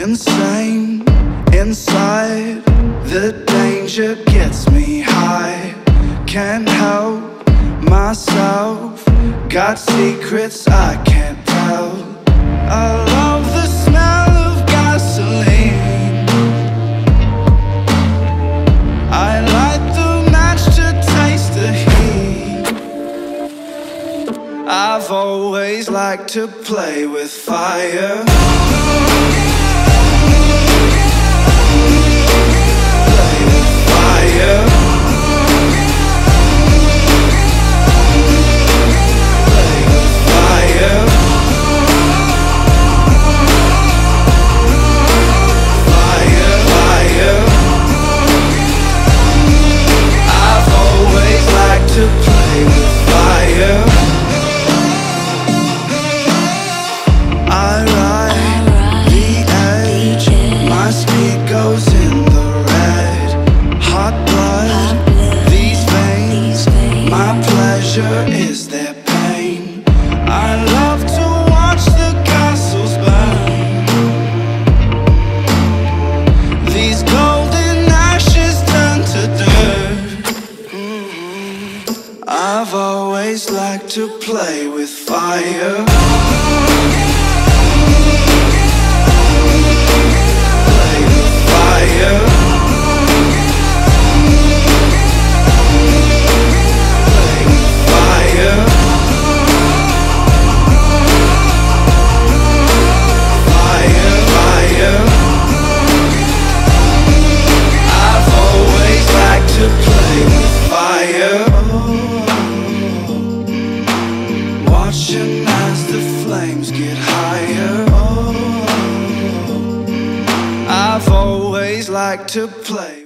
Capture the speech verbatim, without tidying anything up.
insane inside. The danger gets me high. Can't help myself. Got secrets I can't tell. I love the smell of gasoline. I light the match to taste the heat. I've always liked to play with fire. Play with fire. Play with fire. Fire, fire. I've always liked to play with fire. I ride the edge, my speed goes in the red. Hot blood, these veins, my pleasure is their pain. I love to watch the castles burn. These golden ashes turn to dirt. Mm-hmm. I've always liked to play with fire. Play with fire. Play with fire. Fire, fire. I've always liked to play with fire. Watching as the flames get higher. I've always liked to play.